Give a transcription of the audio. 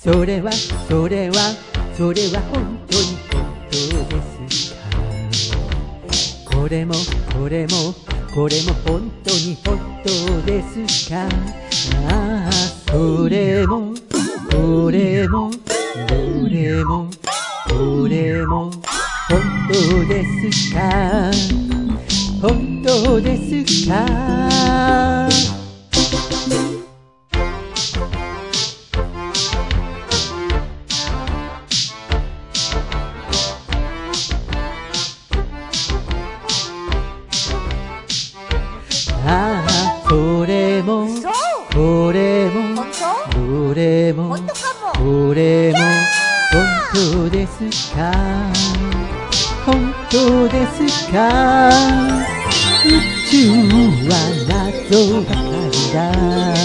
それはそれはそれは本当に本当ですか？これもこれもこれも本当に本当ですか？ああ、それもこれもどれもこれも本当ですか？本当ですか？ああ、それもこれもどれもこれも本当ですか？本当ですか？宇宙は謎ばかりだ。